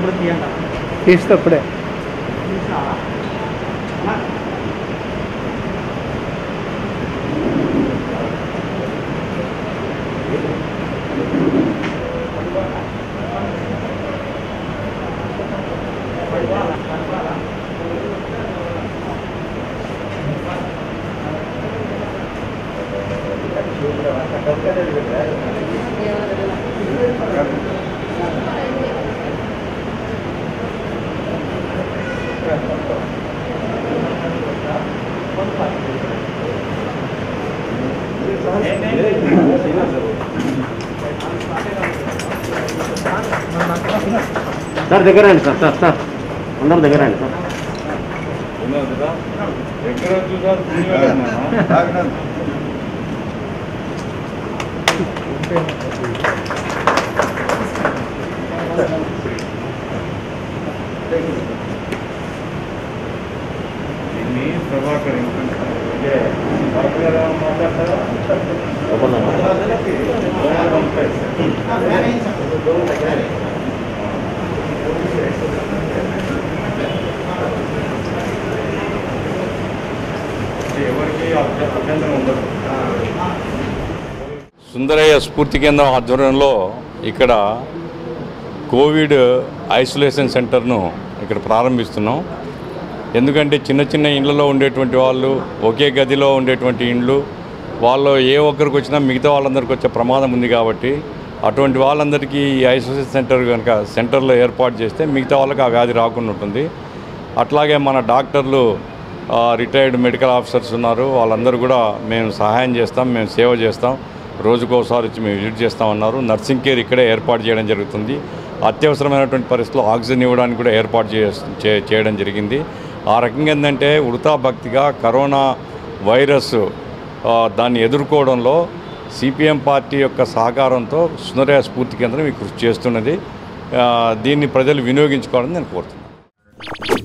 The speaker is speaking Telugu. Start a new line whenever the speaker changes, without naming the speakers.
తీసేటప్పుడే
సార్ దగ్గర రండి సార్ సార్ సార్ అందరు దగ్గర రండి సార్
ప్రభాకర్ సుందరయ్య స్ఫూర్తి కేంద్రం ఆధ్వర్యంలో ఇక్కడ కోవిడ్ ఐసోలేషన్ సెంటర్ను ఇక్కడ ప్రారంభిస్తున్నాం. ఎందుకంటే చిన్న చిన్న ఇండ్లలో ఉండేటువంటి వాళ్ళు, ఒకే గదిలో ఉండేటువంటి ఇండ్లు, వాళ్ళు ఏ ఒక్కరికి వచ్చినా మిగతా వాళ్ళందరికీ వచ్చే ప్రమాదం ఉంది కాబట్టి అటువంటి వాళ్ళందరికీ ఈ ఐసోలేషన్ సెంటర్ కనుక సెంటర్లో ఏర్పాటు చేస్తే మిగతా వాళ్ళకి ఆ వ్యాధి రాకుండా ఉంటుంది. అట్లాగే మన డాక్టర్లు, రిటైర్డ్ మెడికల్ ఆఫీసర్స్ ఉన్నారు, వాళ్ళందరూ కూడా మేము సహాయం చేస్తాం, మేము సేవ చేస్తాం, రోజుకోసారి వచ్చి మేము విజిట్ చేస్తామన్నారు. నర్సింగ్ కేర్ ఇక్కడే ఏర్పాటు చేయడం జరుగుతుంది. అత్యవసరమైనటువంటి పరిస్థితుల్లో ఆక్సిజన్ ఇవ్వడానికి కూడా ఏర్పాటు చేయడం జరిగింది. ఆ రకంగా ఏంటంటే ఉడతా భక్తిగా కరోనా వైరస్ దాన్ని ఎదుర్కోవడంలో సిపిఎం పార్టీ యొక్క సహకారంతో సుందరయ్య స్ఫూర్తి కేంద్రం ఈ కృషి చేస్తున్నది. దీన్ని ప్రజలు వినియోగించుకోవాలని నేను కోరుతున్నాను.